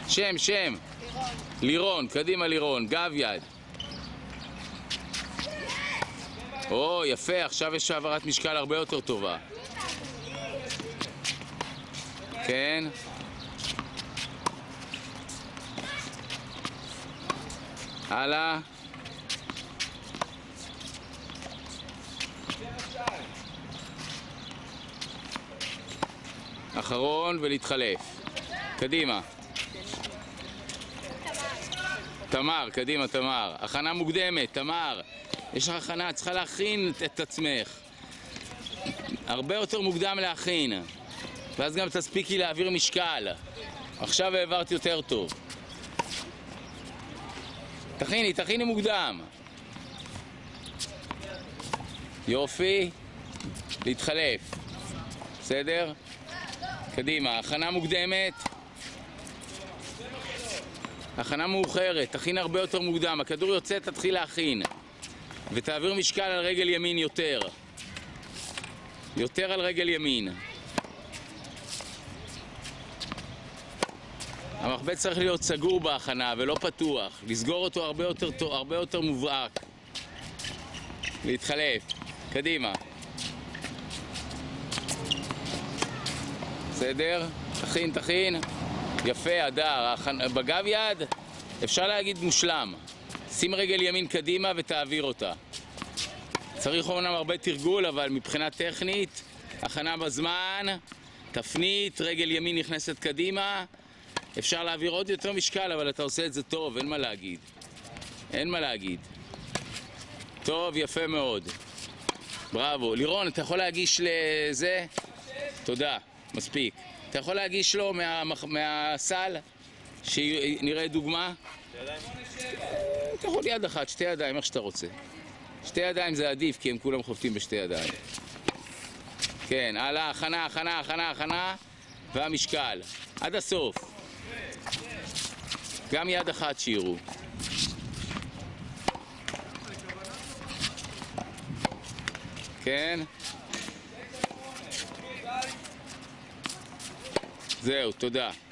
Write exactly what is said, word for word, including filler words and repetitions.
שם, שם. לירון. לירון, קדימה לירון, גב יד. או, יפה, עכשיו יש העברת משקל הרבה יותר טובה. כן. הלאה. אחרון ולהתחלף. קדימה. תמר, קדימה תמר. הכנה מוקדמת, תמר. יש לך הכנה, צריכה להכין את עצמך. הרבה יותר מוקדם להכין. ואז גם תספיקי להעביר משקל. עכשיו העברת יותר טוב. תכיני, תכיני מוקדם. יופי. להתחלף. בסדר? קדימה, הכנה מוקדמת. הכנה מאוחרת, תכין הרבה יותר מוקדם. הכדור יוצא, תתחיל להכין. ותעביר משקל על רגל ימין יותר. יותר על רגל ימין. המחבט צריך להיות סגור בהכנה ולא פתוח. לסגור אותו הרבה יותר טוב, הרבה יותר מובהק. להתחלף. קדימה. בסדר? תכין, תכין. יפה, הדר. בגב יד אפשר להגיד מושלם. שים רגל ימין קדימה ותעביר אותה. צריך אומנם הרבה תרגול, אבל מבחינה טכנית, הכנה בזמן, תפנית, רגל ימין נכנסת קדימה. אפשר להעביר עוד יותר משקל, אבל אתה עושה את זה טוב, אין מה להגיד. אין מה להגיד. טוב, יפה מאוד. בראבו. לירון, אתה יכול להגיש לזה? תודה, מספיק. אתה יכול להגיש לו מה, מהסל, שנראה דוגמה? שתי ידיים? אתה יכול יד אחת, שתי ידיים, איך שאתה רוצה. שתי ידיים זה עדיף, כי הם כולם חובטים בשתי ידיים. כן, הלאה, הכנה, הכנה, הכנה, הכנה, והמשקל. עד הסוף. גם יד אחת שיראו. כן. זהו, תודה.